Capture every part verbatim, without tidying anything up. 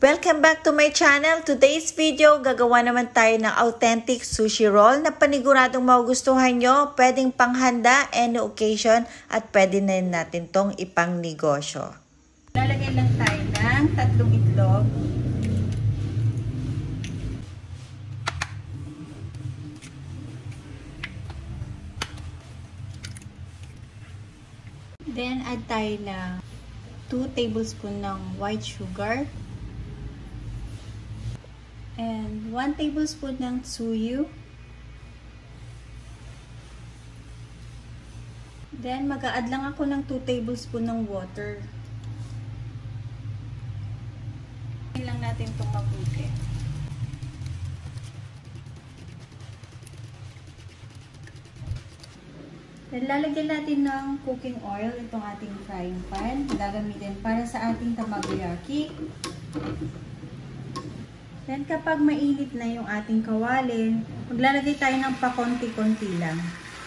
Welcome back to my channel. Today's video, gagawa naman tayo ng authentic sushi roll na paniguradong magugustuhan nyo. Pwedeng panghanda, any occasion, at pwede na rin natin tong ipang negosyo. Lalagay lang tayo ng tatlong itlog. Then, add tayo na two tablespoons ng white sugar. And one tablespoon ng tsuyu. Then, mag-a-add lang ako ng two tablespoons ng water. Hintayin lang natin itong mabuti. Then, lalagyan natin ng cooking oil itong ating frying pan. Gagamitin para sa ating tamagoyaki. Then, kapag mainit na yung ating kawali, maglalagay tayo ng pakonti-konti lang.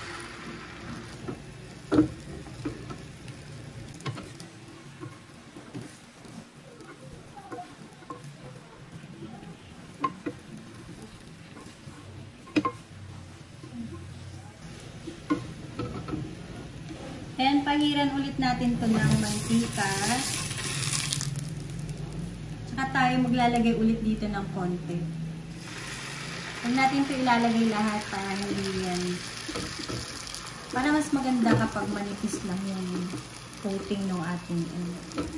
And, pahiran ulit natin ito ng mantika. At tayo maglalagay ulit dito ng konti. Huwag natin ito ilalagay lahat para hindi yan. Para mas maganda kapag manipis lang yung coating ng ating ano.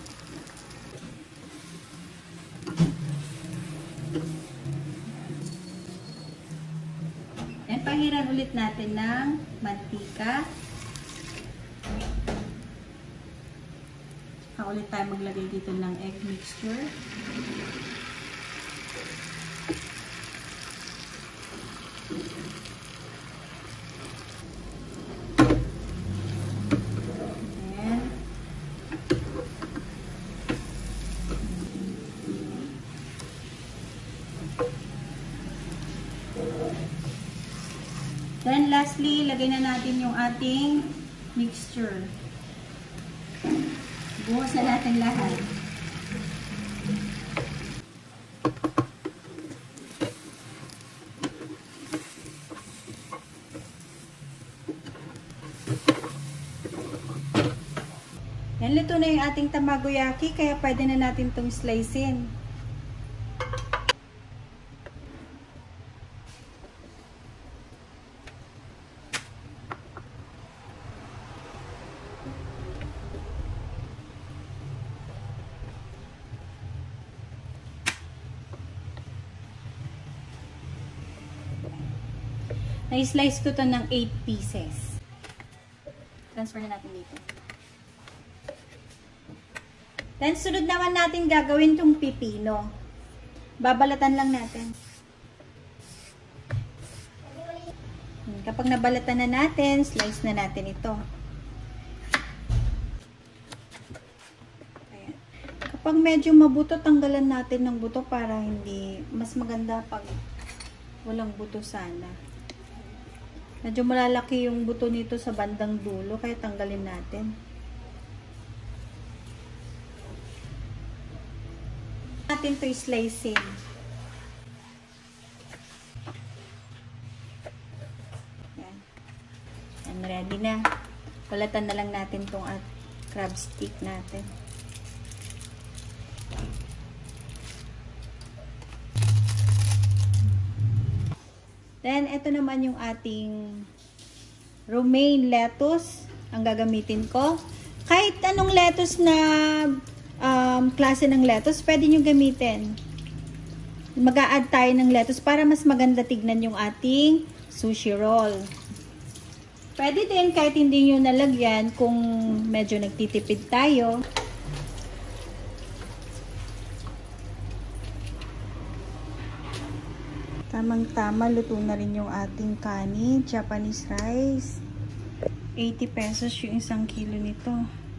And pahiran ulit natin ng mantika. Saka ulit tayo maglagay dito ng egg mixture. And then lastly, lagay na natin yung ating mixture. Buhos na natin lahat. Yan, luto na yung ating tamagoyaki, kaya pwede na natin itong slicein. Na-slice ko to ng eight pieces. Transfer na natin dito. Then, sunod naman natin gagawin tong pipino. Babalatan lang natin. Kapag nabalatan na natin, slice na natin ito. Ayan. Kapag medyo mabuto, tanggalan natin ng buto para hindi, mas maganda pag walang buto sana. Medyo malalaki yung buto nito sa bandang dulo, kaya tanggalin natin. Natin to slicing. Yan. Yan, ready na. Balatan na lang natin tong at crab stick natin. Then, ito naman yung ating romaine lettuce ang gagamitin ko. Kahit anong lettuce na um, klase ng lettuce, pwede nyo gamitin. Mag-a-add tayo ng lettuce para mas maganda tignan yung ating sushi roll. Pwede din kahit hindi nyo nalagyan kung medyo nagtitipid tayo. Tamang-tama, luto na rin yung ating kanin, Japanese rice. eighty pesos yung isang kilo nito.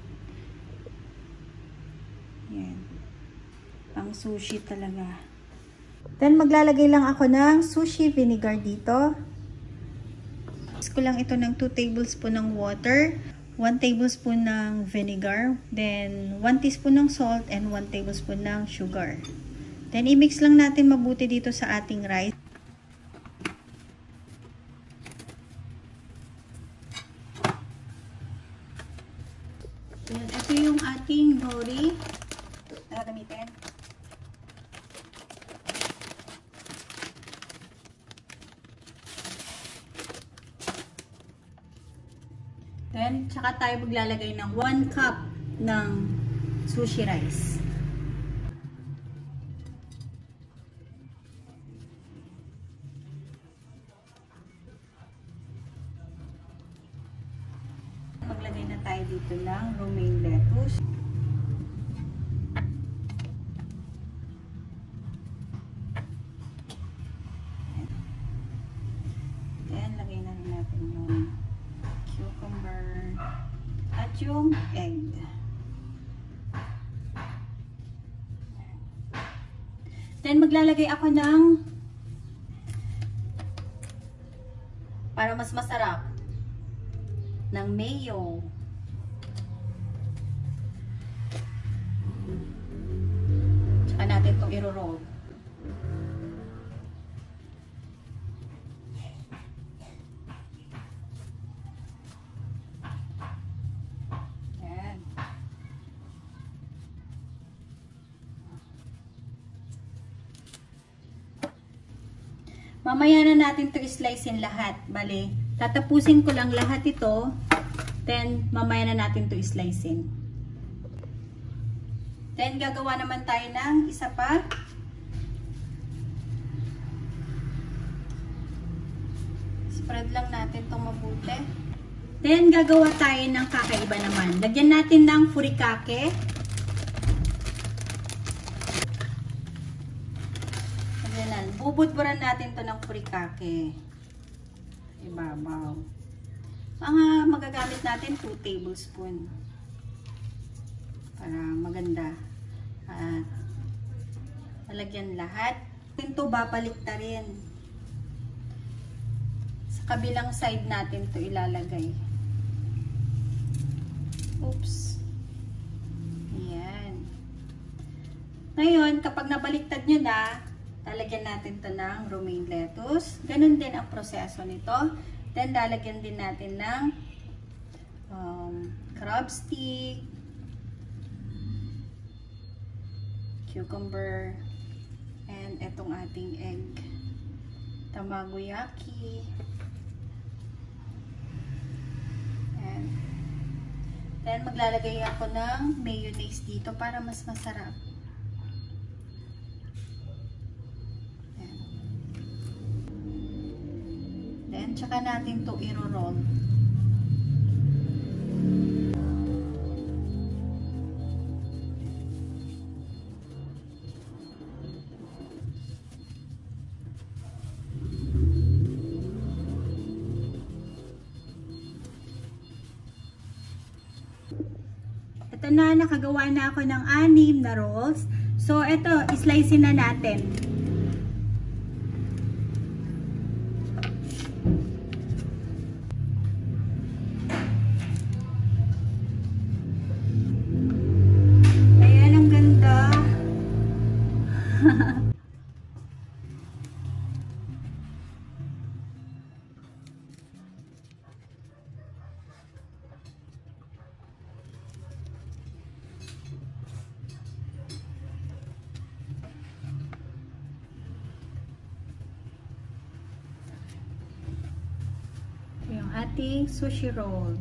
Yan. Pang sushi talaga. Then, maglalagay lang ako ng sushi vinegar dito. Mix ko lang ito ng two tablespoons ng water, one tablespoon ng vinegar, then one teaspoon ng salt, and one tablespoon ng sugar. Then, i-mix lang natin mabuti dito sa ating rice. Then, ito yung ating nori na gamitin. Then, tsaka tayo maglalagay ng one cup ng sushi rice. Maglagay na tayo dito ng romaine lettuce. Then, lagay na rin natin yung cucumber at yung egg. Then, maglalagay ako ng para mas masarap ng mayo. Tsaka natin itong iro-roll. Yan. Mamaya na natin ito i-slice in lahat. Bale, tatapusin ko lang lahat ito, then mamaya na natin ito i-slice in. Then gagawa naman tayo ng isa pa. Spread lang natin itong mabuti. Then gagawa tayo ng kakaiba naman. Lagyan natin ng furikake. Ayan, bubudburan natin ito ng furikake. Ibabaw. Mga magagamit natin two tablespoon para maganda. At lalagyan lahat. Ito babalik ta rin. Sa kabilang side natin ito ilalagay. Oops. Ayan. Ngayon, kapag nabaliktad nyo na, lalagyan natin ito ng romaine lettuce. Ganun din ang proseso nito. Then, lalagyan din natin ng um, crab stick, cucumber, and etong ating egg. Tamagoyaki. And then, maglalagay ako ng mayonnaise dito para mas masarap. Then, tsaka natin ito i-roll. Ito na, nakagawa na ako ng anim na rolls. So, ito, islice na natin. Yung ating sushi roll.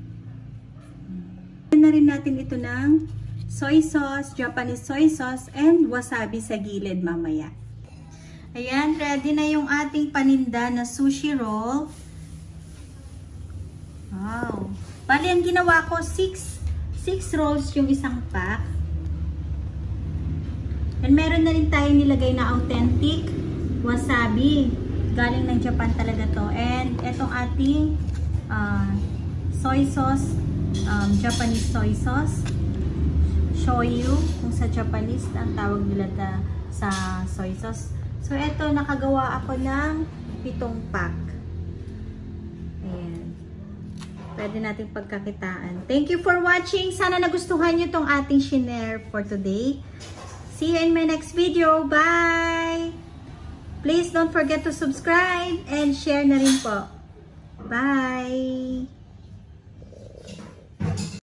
Na rin natin ito ng soy sauce, Japanese soy sauce, and wasabi sa gilid mamaya. Ayan, ready na yung ating paninda na sushi roll. Wow. Bali, ang ginawa ko, six rolls yung isang pack. And meron na rin tayo nilagay na authentic wasabi. Galing ng Japan talaga to. And itong ating uh, soy sauce, um, Japanese soy sauce. Shoyu, kung sa Japanese, ang tawag nila ta, sa soy sauce. So, ito, nakagawa ako ng pitong pack. Ayan. Pwede natin pagkakitaan. Thank you for watching. Sana nagustuhan nyo tong ating shinare for today. See you in my next video. Bye! Please don't forget to subscribe and share na rin po. Bye!